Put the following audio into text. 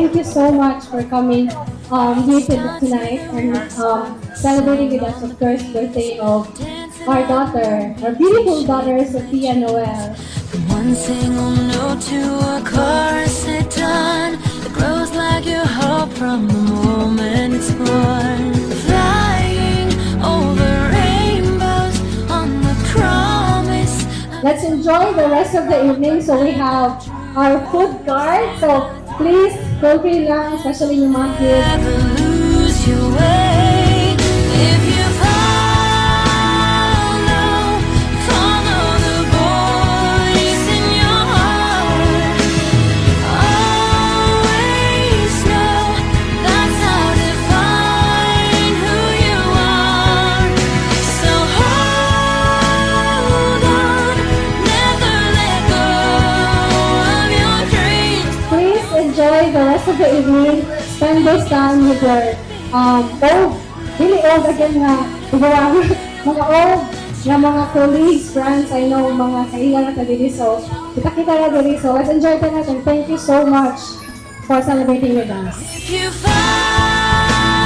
thank you so much for coming here tonight and celebrating with us, of course, birthday of our daughter, our beautiful daughter, Sophia Noelle. One single note to a chorus it done that grows like your hope from the moment it's born. Flying over rainbows on the promise. Let's enjoy the rest of the evening. So we have our food cart. So please, feel free lang, especially yung mga kids. Never lose your way if you follow the voice in your heart. Always know that's how to find who you are. So hold on, never let go of your dreams. Please enjoy the rest of the evening. Spend this time with your really old again nga, mga old nga mga colleagues, friends, I know, mga kailan na diri. So, kita-kita na diri. So, let's enjoy the night and thank you so much for celebrating with us. If you follow